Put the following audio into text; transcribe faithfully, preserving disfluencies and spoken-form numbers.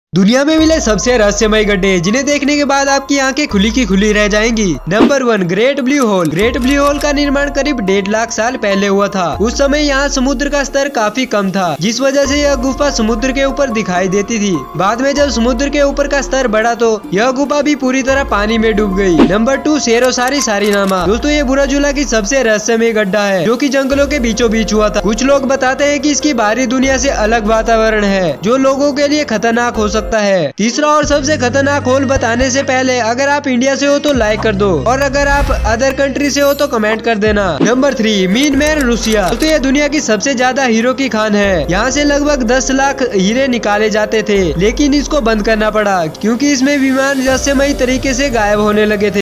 दुनिया में मिले सबसे रहस्यमय गड्ढे जिन्हें देखने के बाद आपकी आंखें खुली की खुली रह जाएंगी। Number one, Great Blue Hole. Great Blue Hole का निर्माण करीब डेढ़ लाख साल पहले हुआ था। उस समय यहाँ समुद्र का स्तर काफी कम था, जिस वजह से यह गुफा समुद्र के ऊपर दिखाई देती थी। बाद में जब समुद्र के ऊपर का स्तर बढ़ा तो यह गुफा भी पूरी तरह पानी में डूब गई। नंबर टू, शेरोसारी सारीनामा। दोस्तों, ये बुराजुला की सबसे रहस्यमय गड्ढा है जो की जंगलों के बीचों बीच हुआ था। कुछ लोग बताते हैं कि इसकी बाहरी दुनिया से अलग वातावरण है जो लोगों के लिए खतरनाक हो सकता है। तीसरा और सबसे खतरनाक होल बताने से पहले अगर आप इंडिया से हो तो लाइक कर दो, और अगर आप अदर कंट्री से हो तो कमेंट कर देना। नंबर थ्री, मीन मैन रूसिया। तो ये दुनिया की सबसे ज्यादा हीरो की खान है। यहाँ से लगभग दस लाख हीरे निकाले जाते थे, लेकिन इसको बंद करना पड़ा क्योंकि इसमें विमान रहस्यमयी तरीके से गायब होने लगे थे।